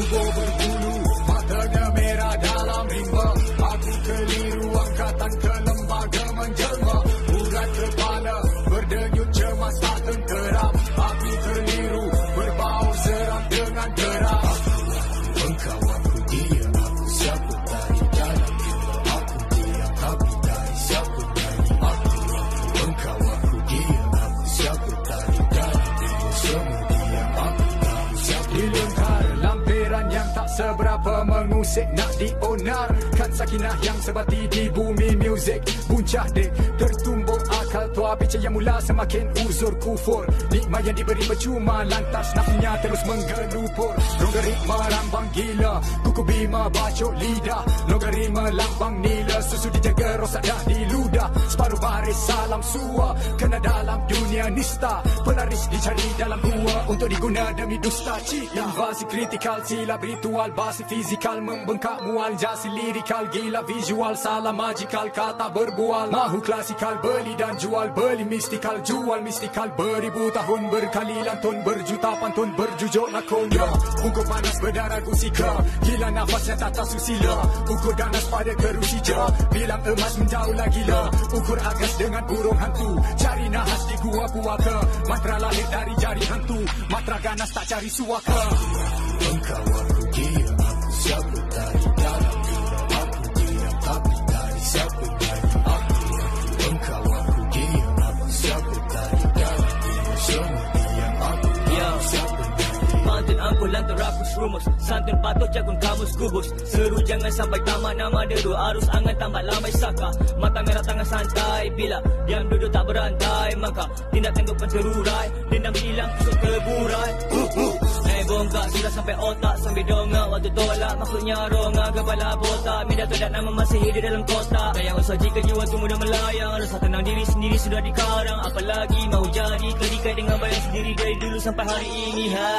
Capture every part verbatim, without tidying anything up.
tubuh berbulu, matanya merah dalam rimba. Aku keliru angkatan ke lembaga menjelma, urat kepala berdenyut cemas tak tenteram. Aku keliru berbau seram dengan geram. Engkau aku dia, aku siapa dari dalam jiwa. Aku dia tapi dari siapa dari aku. Engkau aku dia, aku siapa dari dalam jiwa. Semua dia aku tahu siapa. Di lingkar lampiran yang tak seberapa mengusik nak dionar. Kan sakinah yang sebati di bumi muzik. Buncah dek tertumbuk akal tua bicara yang mula semakin uzur kufur. Nikmat yang diberi percuma lantas nafsunya terus menggelupur. Logaritma rambang gila, kuku bima bacok lidah. Logaritma lambang nila, susu dijaga rosak dah diludah. Separuh baris salam sua, kena dalam dunia nista. Pelaris dicari dalam gua untuk diguna demi dusta cita. Invasi kritikal, silap ritual, basi fizikal, membengkak mual, jasi lirikal, gila visual, salah magikal, kata berbual. Mahu klasikal, beli dan jual, beli mistikal, jual mistikal. Beribu tahun berkali lantun, berjuta pantun, berjujuk lakonnya. Ukur panas berdarah gusika, gila nafasnya tata susila. Ukur ganas pada kerusija, bilang emas menjauh lagi lah. Ukur agas dengan burung hantu, cari nahas di gua puaka. Mantra lahir dari jari hantu, matra ganas tak cari suaka. Engkau aku dia, aku siapa dari dalam jiwa. Aku dia tapi dari siapa dari aku. Engkau aku dia, aku siapa dari dalam jiwa. Semua dia aku tahu siapa dari. Pantun aku lantar rakus rumus, santun patut jagun kamus kubus. Seru jangan sampai tamat nama deru, arus angan tambat lambai saka. Mata merah tangan santai, bila diam duduk tak berantai. Maka tindak tengok pencerurai, dendam hilang kusuk keburai. uh, uh. Naik bongkak sudah sampai otak, sambil dongak waktu tolak. Maksudnya rongak kepala botak, minda tu dan nama masih hidup dalam kotak. Dan yang usah jika jiwa tu mudah melayang, rasa tenang diri sendiri sudah dikarang. Apalagi mau jadi terikat dengan bayang sendiri dari dulu sampai hari ini. Ha.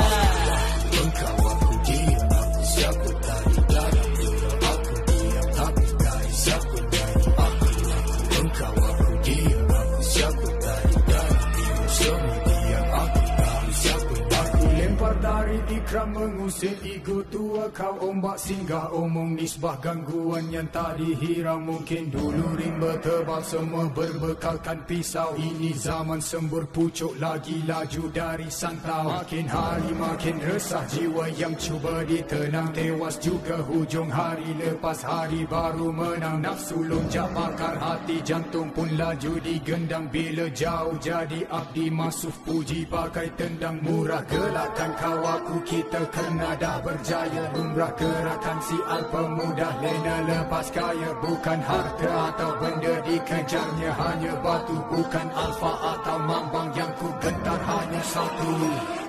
Engkau aku dia, aku siapa dari dalam jiwa. Aku dia tapi dari siapa dari aku. Engkau aku dia, aku siapa dari dalam jiwa. Semua dia aku tahu siapa aku. Lempar dari ikram mengusir ego tua. Kau ombak singgah omong nisbah gangguan yang tak dihirau. Mungkin dulu rimba tebal semua berbekalkan pisau. Ini zaman sembur pucuk lagi laju dari santau. Makin hari makin resah jiwa yang cuba ditenang. Tewas juga hujung hari lepas hari baru menang. Nafsu lonjak bakar hati, jantung pun laju digendang. Bila jauh jadi abdi masuf puji pakai tendang murah. Gelakkan kau aku kita kerana dah berjaya. Lumrah gerakan si alpa mudah lena lepas kaya. Bukan harta atau benda dikejarnya, hanya batu. Bukan alfa atau mambang yang ku gentar, hanya satu.